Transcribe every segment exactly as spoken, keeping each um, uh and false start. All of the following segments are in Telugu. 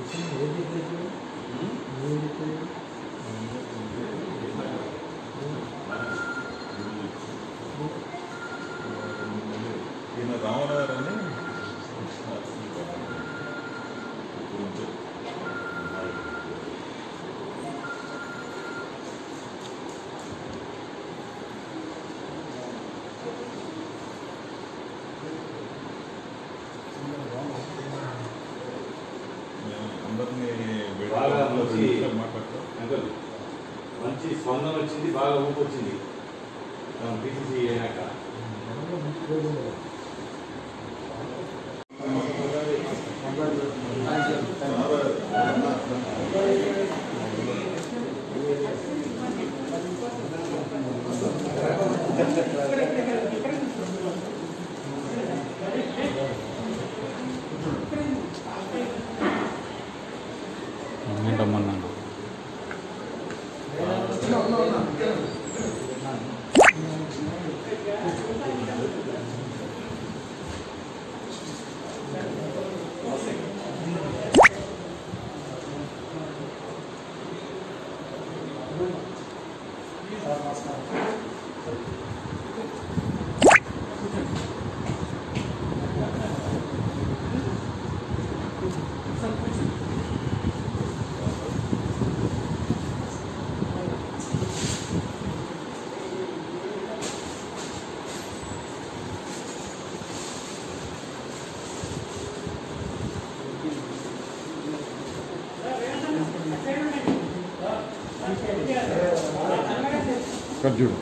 రామనగర్ మంచి స్పందన వచ్చింది, బాగా ఊపు వచ్చింది పీసీసీ అయినాక. రమ్మన్నాను ఖర్జూరు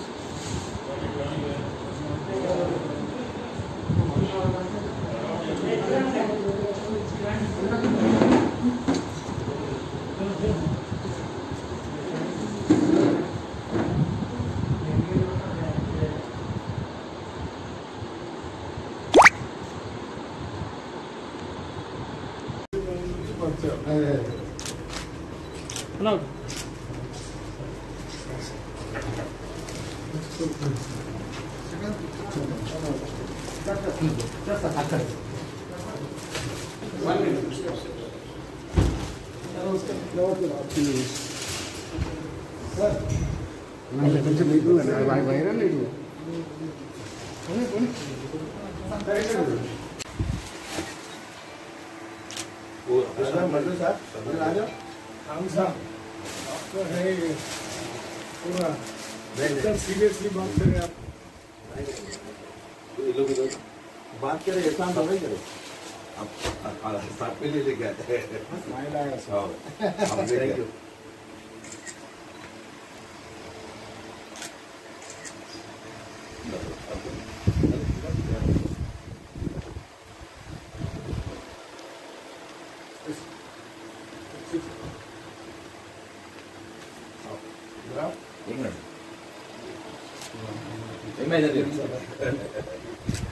Hello. కొంచెం మీకు వైరల్ లేదు मर्दू साहब आ जाओ। हम साहब तो है पूरा एकदम सीरियसली बात करें आप। ये लोग इधर बात करें ऐसा हम नहीं करें। अब साथ में ले लेके आते हैं। स्माइल आया हाँ हम थैंक यू। एक मिनट एक मिनट